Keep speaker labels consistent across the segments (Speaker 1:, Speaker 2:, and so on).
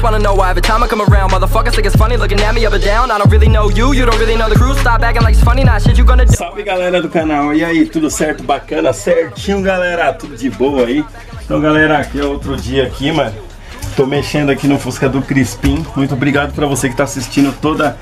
Speaker 1: just wanna know why every time I come around motherfuckers think it's funny looking at me up and down. I don't really know you, you don't really know the crew. Stop acting like it's funny, nah, shit you gonna do.
Speaker 2: Salve galera do canal, e aí, tudo certo, bacana, certinho galera, tudo de boa aí? Então galera, aqui é outro dia aqui, mano. Tô mexendo aqui no Fusca do Crispim. Muito obrigado pra você que tá assistindo toda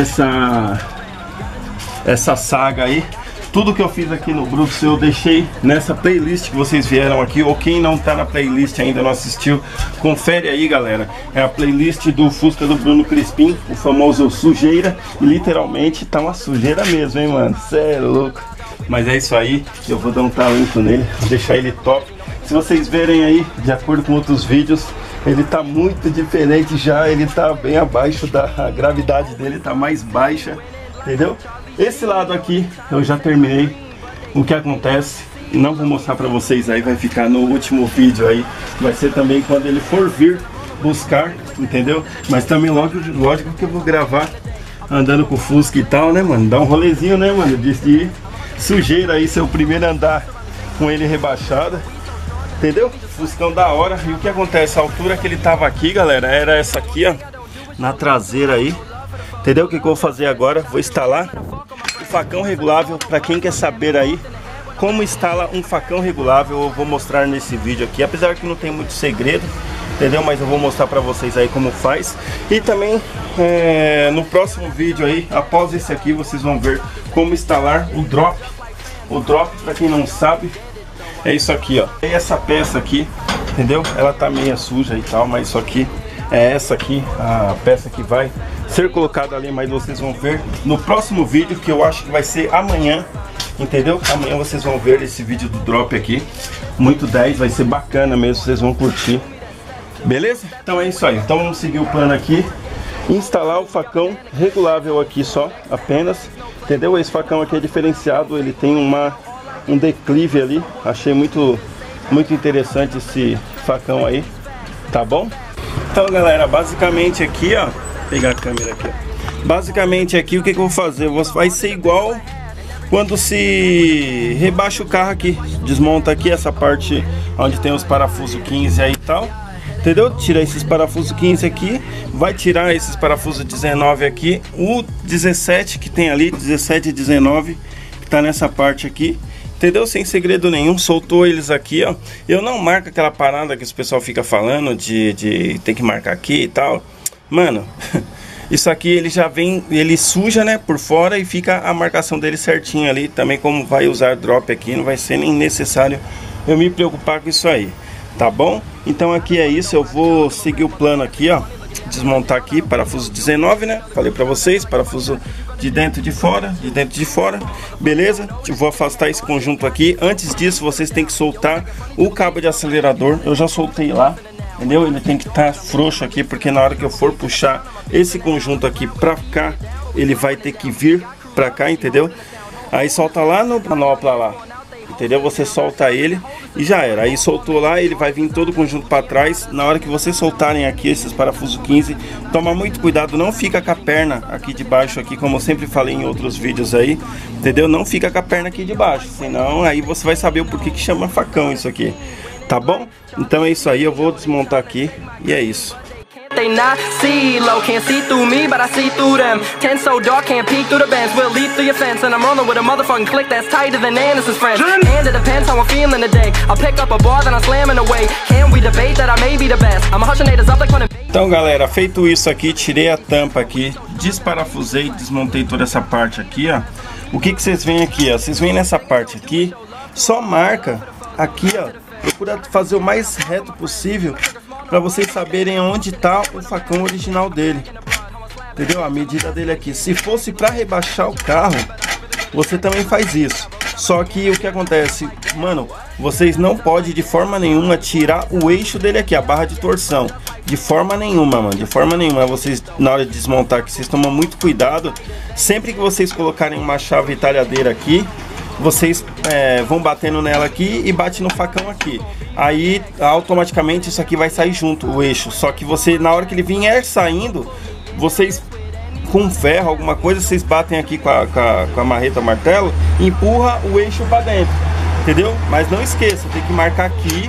Speaker 2: essa saga aí. Tudo que eu fiz aqui no Brooks eu deixei nessa playlist que vocês vieram aqui. Ou quem não tá na playlist ainda, não assistiu, confere aí galera. É a playlist do Fusca do Bruno Crispim, o famoso sujeira. E literalmente tá uma sujeira mesmo, hein mano, cê é louco. Mas é isso aí, eu vou dar um talento nele, deixar ele top. Se vocês verem aí, de acordo com outros vídeos, ele tá muito diferente já. Ele tá bem abaixo a gravidade dele tá mais baixa, entendeu? Esse lado aqui eu já terminei. O que acontece, não vou mostrar pra vocês aí, vai ficar no último vídeo aí. Vai ser também quando ele for vir buscar, entendeu? Mas também lógico que eu vou gravar andando com o Fusca e tal, né mano? Dá um rolezinho, né mano? De sujeira aí, seu primeiro andar com ele rebaixado, entendeu? Fuscão da hora. E o que acontece, a altura que ele tava aqui galera, era essa aqui ó, na traseira aí. Entendeu? O que eu vou fazer agora? Vou instalar o facão regulável. Para quem quer saber aí como instala um facão regulável, eu vou mostrar nesse vídeo aqui. Apesar que não tem muito segredo, entendeu? Mas eu vou mostrar para vocês aí como faz. E também no próximo vídeo aí, após esse aqui, vocês vão ver como instalar o drop. O drop, para quem não sabe, é isso aqui ó. E essa peça aqui, entendeu? Ela tá meio suja e tal, mas isso aqui é essa aqui, a peça que vai ser colocada ali, mas vocês vão ver no próximo vídeo, que eu acho que vai ser amanhã, entendeu? Amanhã vocês vão ver esse vídeo do drop aqui, muito 10, vai ser bacana mesmo, vocês vão curtir, beleza? Então é isso aí, então vamos seguir o plano aqui, instalar o facão regulável aqui só, apenas, entendeu? Esse facão aqui é diferenciado, ele tem um declive ali, achei muito interessante esse facão aí, tá bom? Então galera, basicamente aqui ó, pegar a câmera aqui ó. Basicamente aqui o que eu vou fazer, vai ser igual quando se rebaixa o carro aqui. Desmonta aqui essa parte onde tem os parafusos 15 aí e tal, entendeu? Tira esses parafusos 15 aqui, vai tirar esses parafusos 19 aqui, o 17 que tem ali, 17 e 19 que tá nessa parte aqui, entendeu? Sem segredo nenhum, soltou eles aqui, ó. Eu não marco aquela parada que o pessoal fica falando de ter que marcar aqui e tal. Mano, isso aqui ele já vem, ele suja, né, por fora e fica a marcação dele certinho ali. Também como vai usar drop aqui, não vai ser nem necessário eu me preocupar com isso aí, tá bom? Então aqui é isso, eu vou seguir o plano aqui, ó. Desmontar aqui, parafuso 19, né? Falei pra vocês, parafuso de dentro e de fora, beleza? Eu vou afastar esse conjunto aqui. Antes disso, vocês têm que soltar o cabo de acelerador. Eu já soltei lá, entendeu? Ele tem que estar frouxo aqui, porque na hora que eu for puxar esse conjunto aqui pra cá, ele vai ter que vir pra cá, entendeu? Aí solta lá no manopla lá, entendeu? Você solta ele e já era. Aí soltou lá, ele vai vir todo o conjunto para trás. Na hora que vocês soltarem aqui esses parafusos 15, toma muito cuidado, não fica com a perna aqui de baixo aqui, como eu sempre falei em outros vídeos aí, entendeu? Não fica com a perna aqui de baixo, senão aí você vai saber o porquê que chama facão isso aqui, tá bom? Então é isso aí, eu vou desmontar aqui e é isso.
Speaker 1: They not see low, can't see through me, but I see through them. Ten so dark, can't peek through the vents. We'll leap through your fence, and I'm rolling with a motherfucking click that's tighter than Anderson's friends. And it depends how I'm feeling today. I'll pick up a bar, then I'm slamming away. Can we debate that I may be the best? I'm hushing haters up like when
Speaker 2: Então galera, feito isso aqui, tirei a tampa aqui, desparafusei, desmontei toda essa parte aqui, ó. O que vocês veem aqui, ó? Vocês veem nessa parte aqui, só marca aqui, ó. Procura fazer o mais reto possível para vocês saberem onde está o facão original dele, entendeu? A medida dele aqui. Se fosse para rebaixar o carro, você também faz isso. Só que o que acontece, mano, vocês não podem de forma nenhuma tirar o eixo dele aqui, a barra de torção. De forma nenhuma, mano, de forma nenhuma. Vocês, na hora de desmontar aqui, vocês tomam muito cuidado. Sempre que vocês colocarem uma chave talhadeira aqui, vocês vão batendo nela aqui e bate no facão aqui. Aí automaticamente isso aqui vai sair junto, o eixo. Só que você, na hora que ele vier saindo, vocês com ferro, alguma coisa, vocês batem aqui com a marreta, martelo, e empurra o eixo para dentro, entendeu? Mas não esqueça, tem que marcar aqui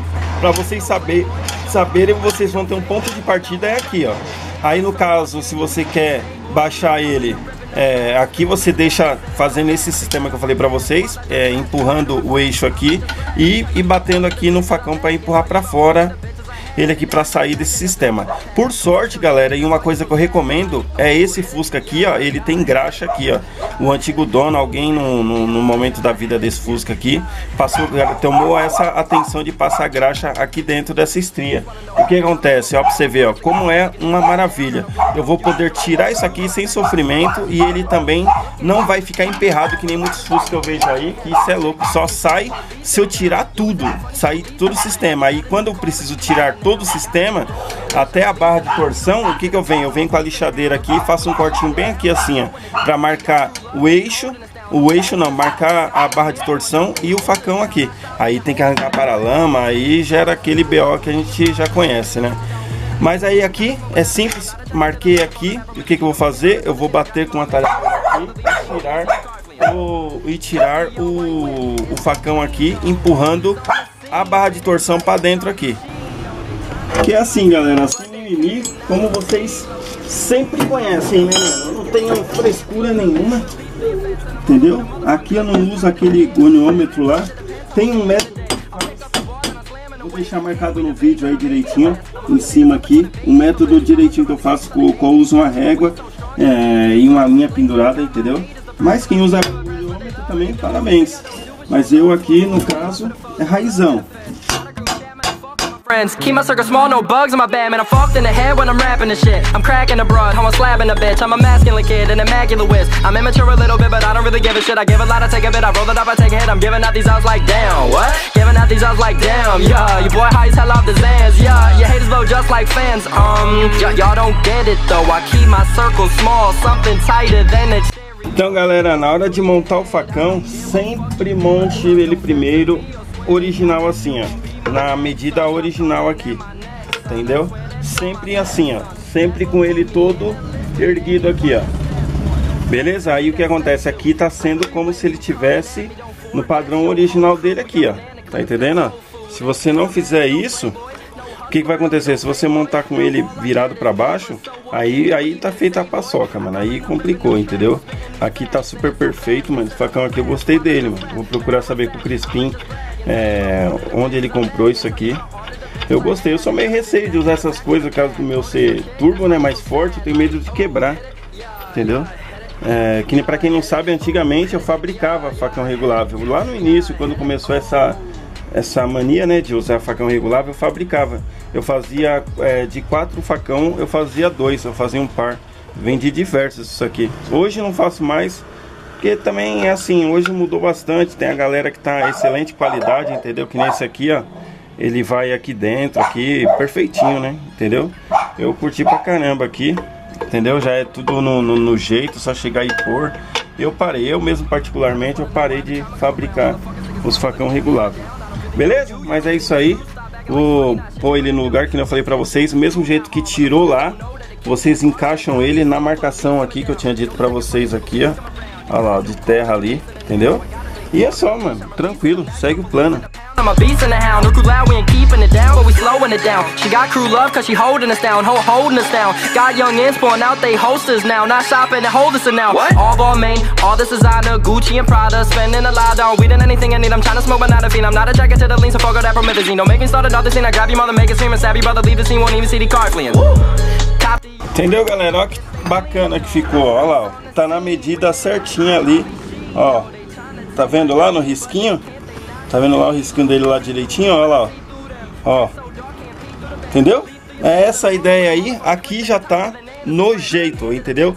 Speaker 2: para vocês saberem, vocês vão ter um ponto de partida é aqui, ó. Aí no caso, se você quer baixar ele, aqui você deixa fazendo esse sistema que eu falei para vocês, empurrando o eixo aqui e batendo aqui no facão para empurrar para fora ele aqui para sair desse sistema. Por sorte, galera, e uma coisa que eu recomendo é esse Fusca aqui, ó, ele tem graxa aqui, ó. O antigo dono, alguém no momento da vida desse Fusca aqui, tomou essa atenção de passar graxa aqui dentro dessa estria. O que acontece? Ó, pra você ver, ó, como é uma maravilha. Eu vou poder tirar isso aqui sem sofrimento e ele também não vai ficar emperrado que nem muitos Fusca que eu vejo aí, que isso é louco, só sai se eu tirar tudo, sair todo o sistema. Aí quando eu preciso tirar todo o sistema, até a barra de torção, o que que eu venho? Eu venho com a lixadeira aqui, faço um cortinho bem aqui assim, ó, para marcar o eixo não, marcar a barra de torção e o facão aqui. Aí tem que arrancar paralama, aí gera aquele BO que a gente já conhece, né? Mas aí aqui é simples, marquei aqui, e o que que eu vou fazer? Eu vou bater com a talhada aqui e tirar o facão aqui, empurrando a barra de torção para dentro aqui. Que é assim, galera, sem mimimi, como vocês sempre conhecem, né, mano? Eu não tenho frescura nenhuma, entendeu? Aqui eu não uso aquele goniômetro lá. Tem um método, vou deixar marcado no vídeo aí direitinho, em cima aqui, o método direitinho que eu faço, eu uso uma régua e uma linha pendurada, entendeu? Mas quem usa goniômetro também, parabéns. Mas eu aqui, no caso, é raizão.
Speaker 1: Keep my circle small, no bugs in my bed. Man, I'm fucked in the head when I'm rapping this shit. I'm cracking the broad, how I'm slapping a bitch. I'm a masculine kid, an immaculate whiz. I'm immature a little bit, but I don't really give a shit. I give a lot, I take a bit, I roll it up, I take a hit. I'm giving out these odds like damn, what? Giving out these odds like damn, yeah. Your boy high as hell off the Zans, yeah. Your haters vote just like fans, y'all don't get it though. I keep my circle small, something tighter than a...
Speaker 2: Então, galera, na hora de montar o facão, sempre monte ele primeiro original assim, ó. Na medida original aqui, entendeu? Sempre assim, ó, sempre com ele todo erguido aqui, ó. Beleza? Aí o que acontece? Aqui tá sendo como se ele tivesse no padrão original dele aqui, ó. Tá entendendo? Se você não fizer isso, o que vai acontecer? Se você montar com ele virado para baixo, aí tá feita a paçoca, mano. Aí complicou, entendeu? Aqui tá super perfeito, mano. Esse facão aqui eu gostei dele, mano. Vou procurar saber com o Crispim onde ele comprou isso aqui. Eu gostei, eu sou meio receio de usar essas coisas, por causa do meu ser turbo, né, mais forte, eu tenho medo de quebrar, entendeu? Que nem, pra quem não sabe, antigamente eu fabricava facão regulável. Lá no início, quando começou essa mania, né, de usar facão regulável, eu fabricava. Eu fazia de 4 facão, eu fazia 2, eu fazia um par. Vendi diversos isso aqui. Hoje não faço mais, porque também é assim, hoje mudou bastante. Tem a galera que tá excelente qualidade, entendeu? Que nem esse aqui, ó. Ele vai aqui dentro, aqui, perfeitinho, né? Entendeu? Eu curti pra caramba aqui, entendeu? Já é tudo no jeito, só chegar e pôr. Eu mesmo particularmente, eu parei de fabricar os facão regulável. Beleza? Mas é isso aí. Vou pôr ele no lugar que eu falei pra vocês. O mesmo jeito que tirou lá, vocês encaixam ele na marcação aqui que eu tinha dito pra vocês aqui, ó. Olha lá, de terra ali, entendeu? E é só, mano, tranquilo, segue o plano.
Speaker 1: I'm a beast and a hound, no crew loud, we ain't keeping it down, but we slowing it down. She got crew love cause she holding us down, holding us down. Got young ins pouring out, they hosters now, not shopping and hold us now. What? All Balmain, all this designer, Gucci and Prada, spending a lot on weed and anything I need. I'm trying to smoke but not a fiend, I'm not attracted to the lean, so fuck all that promethazine. Don't make me start another scene, I grab your mother, make it scream and stab your brother, leave the scene, won't even see the car fleeing.
Speaker 2: Entendeu, galera? Olha que bacana que ficou, olha lá, ó. Tá na medida certinha ali, ó. Tá vendo lá no risquinho? Tá vendo lá o risquinho dele lá direitinho? Olha lá, ó. Entendeu? É essa a ideia aí. Aqui já tá no jeito, entendeu?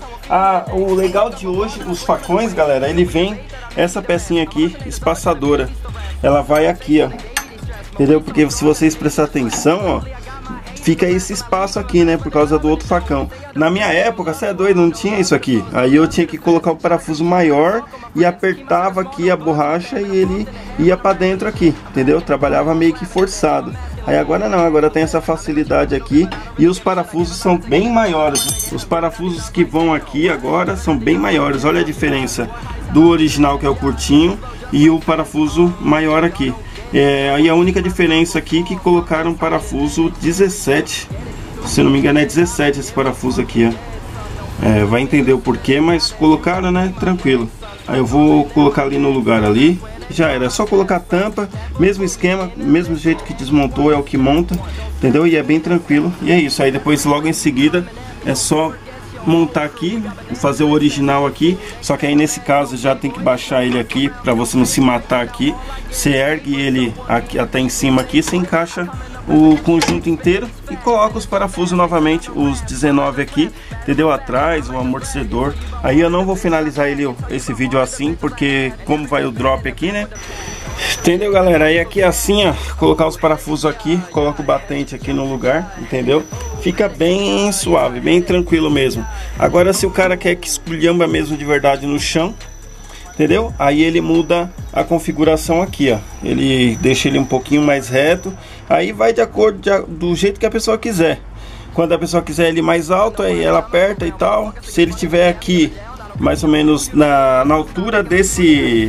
Speaker 2: O legal de hoje, os facões, galera, ele vem essa pecinha aqui, espaçadora. Ela vai aqui, ó. Entendeu? Porque se vocês prestarem atenção, ó, fica esse espaço aqui, né? Por causa do outro facão. Na minha época, você é doido, não tinha isso aqui. Aí eu tinha que colocar o parafuso maior e apertava aqui a borracha e ele ia pra dentro aqui, entendeu? Trabalhava meio que forçado. Aí agora não, agora tem essa facilidade aqui e os parafusos são bem maiores. Os parafusos que vão aqui agora são bem maiores. Olha a diferença do original, que é o curtinho, e o parafuso maior aqui. Aí a única diferença aqui é que colocaram parafuso 17, se não me engano é 17 esse parafuso aqui, ó. Vai entender o porquê, mas colocaram, né, tranquilo. Aí eu vou colocar ali no lugar ali, já era, é só colocar a tampa, mesmo esquema, mesmo jeito que desmontou é o que monta, entendeu? E é bem tranquilo, e é isso. Aí depois logo em seguida é só montar aqui, fazer o original aqui, só que aí nesse caso já tem que baixar ele aqui para você não se matar aqui. Você ergue ele aqui até em cima aqui, você encaixa o conjunto inteiro e coloca os parafusos novamente, os 19 aqui, entendeu? Atrás, o amortecedor. Aí eu não vou finalizar esse vídeo assim, porque como vai o drop aqui, né? Entendeu, galera? Aí aqui assim, ó, colocar os parafusos aqui, coloca o batente aqui no lugar, entendeu? Fica bem suave, bem tranquilo mesmo. Agora se o cara quer que esculhamba mesmo de verdade no chão, entendeu? Aí ele muda a configuração aqui, ó. Ele deixa ele um pouquinho mais reto. Aí vai de acordo do jeito que a pessoa quiser. Quando a pessoa quiser ele mais alto, aí ela aperta e tal. Se ele tiver aqui mais ou menos na altura desse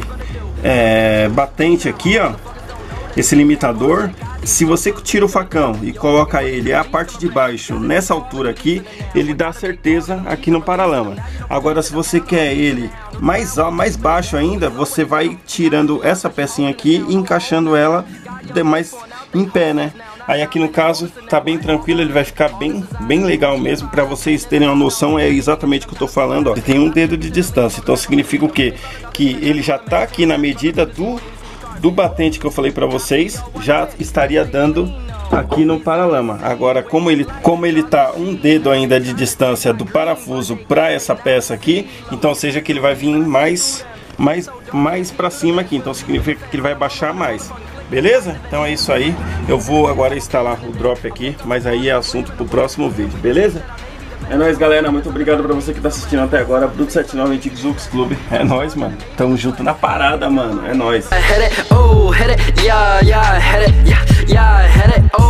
Speaker 2: batente aqui, ó, esse limitador, se você tira o facão e coloca ele a parte de baixo nessa altura aqui, ele dá certeza aqui no paralama. Agora se você quer ele mais baixo ainda, você vai tirando essa pecinha aqui e encaixando ela mais em pé, né? Aí aqui no caso tá bem tranquilo, ele vai ficar bem legal mesmo. Para vocês terem uma noção, é exatamente o que eu tô falando, ó. Ele tem um dedo de distância, então significa o quê? Que ele já tá aqui na medida do batente que eu falei para vocês, já estaria dando aqui no paralama. Agora como ele tá um dedo ainda de distância do parafuso para essa peça aqui, então seja que ele vai vir mais para cima aqui, então significa que ele vai baixar mais. Beleza? Então é isso aí. Eu vou agora instalar o drop aqui, mas aí é assunto pro próximo vídeo, beleza? É nóis, galera. Muito obrigado pra você que tá assistindo até agora. Bruto 79, Antigo Zux Clube. É nóis, mano. Tamo junto na parada, mano. É nóis.